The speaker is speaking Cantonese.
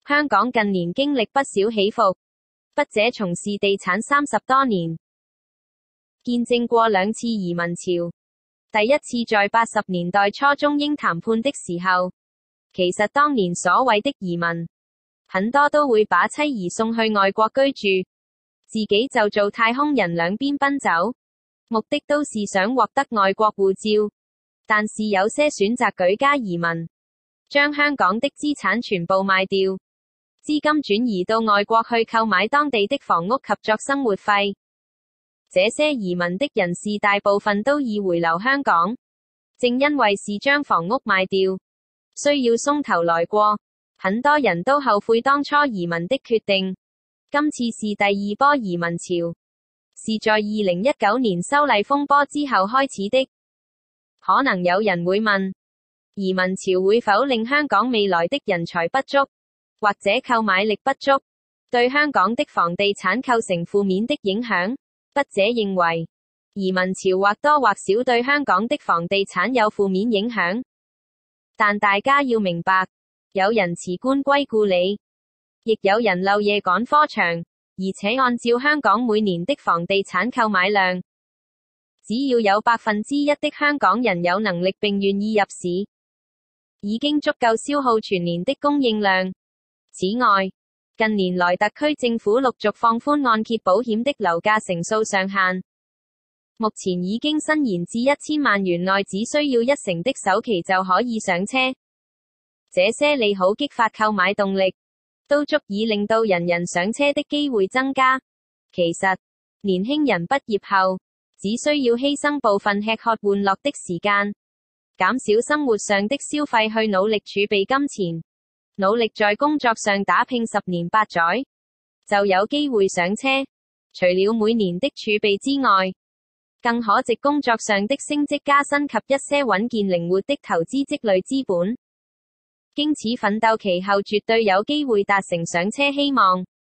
香港近年經歷不少起伏，筆者從事地產30多年，見證過2次移民潮。第一次在80年代初中英談判的時候，其實當年所謂的移民，很多都會把妻兒送去外國居住，自己就做太空人兩邊奔走，目的都是想獲得外國護照。但是有些選擇舉家移民，將香港的資產全部賣掉，資金轉移到外國去購買當地的房屋及作生活費。這些移民的人士大部分都已回流香港，正因為是將房屋賣掉，需要鬆頭來過，很多人都後悔當初移民的決定。今次是第2波移民潮，是在2019年修例風波之後開始的。可能有人會問，移民潮會否令香港未來的人才不足，或者購買力不足，對香港的房地產構成負面的影響？筆者認為，移民潮或多或少對香港的房地產有負面影響，但大家要明白，有人辭官歸故里，亦有人漏夜趕科場，而且按照香港每年的房地產購買量，只要有1%的香港人有能力並願意入市，已經足夠消耗全年的供應量。此外，近年來特區政府陸續放寬按揭保險的樓價成數上限，目前已經伸延至1000萬元內只需要1成的首期就可以上車。這些利好激發購買動力，都足以令到人人上車的機會增加。其實，年輕人畢業後，只需要犧牲部分吃喝玩樂的時間，減少生活上的消費去努力儲備金錢，努力在工作上打拼10年8載，就有機會上車。除了每年的儲備之外，更可藉工作上的升職加薪及一些穩健靈活的投資積累資本，經此奮鬥其後絕對有機會達成上車希望。